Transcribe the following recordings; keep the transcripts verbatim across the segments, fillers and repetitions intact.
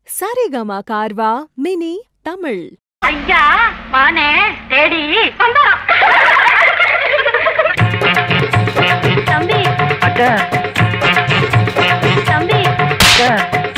Saregama Carvaan mini Tamil. ஐயா வானே தேடி வந்தா தம்பி அக்கா தம்பி அக்கா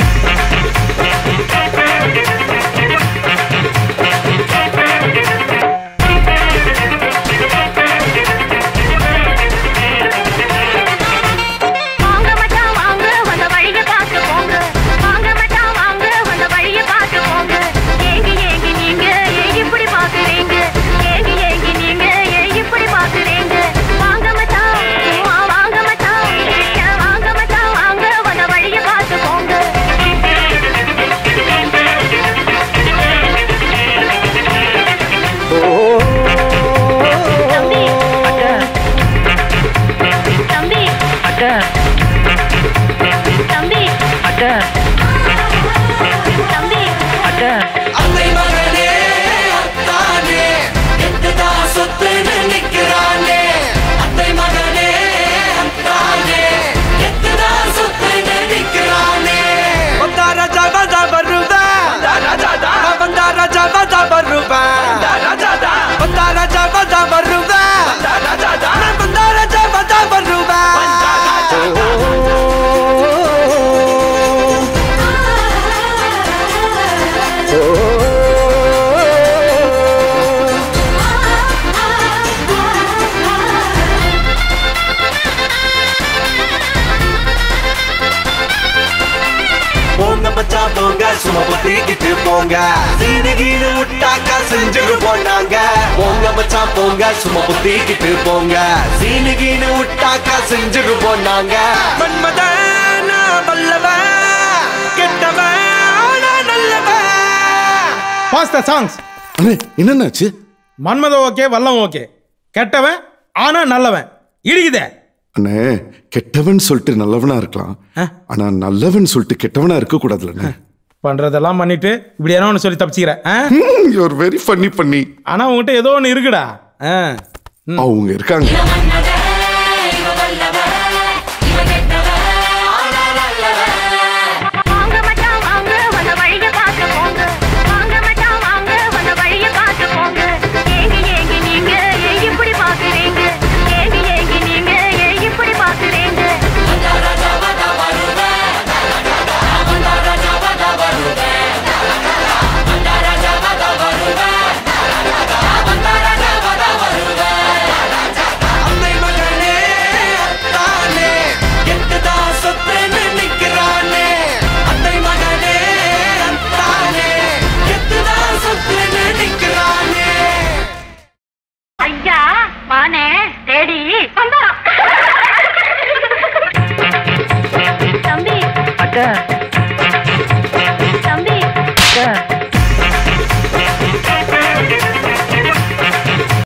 சும்மா பொத்திக்கிட்டு போங்க சீனகீனு விட்டாக்கா செஞ்சுட்டு போனாங்க போங்க மச்சான் போங்க சும்மா பொத்திக்கிட்டு போங்க சீனகீனு விட்டாக்கா செஞ்சுட்டு போனாங்க மன்மதனா வல்லவன் கெட்டவன் நல்லவன். Pause the songs. அண்ணே என்னன்னாச்சு? மன்மத ஓகே வல்லம் ஓகே, கெட்டவன் ஆனா நல்லவன் இடிக்குதே. அண்ணே கெட்டவன் சொல்லிட்டு நல்லவனா இருக்கலாம், ஆனா நல்லவன் சொல்லிட்டு கெட்டவனா இருக்க கூடாதுல்ல. பண்றதெல்லாம் பண்ணிட்டு இப்படி என்ன ஒன்று சொல்லி தப்பிச்சுக்கிறேன். யூ ஆர் வெரி ஃபன்னி பண்ணி. ஆனா உங்ககிட்ட ஏதோ ஒன்று இருக்குடா. அவங்க இருக்காங்க. வானே தேடி வந்தா தம்பி அக்கா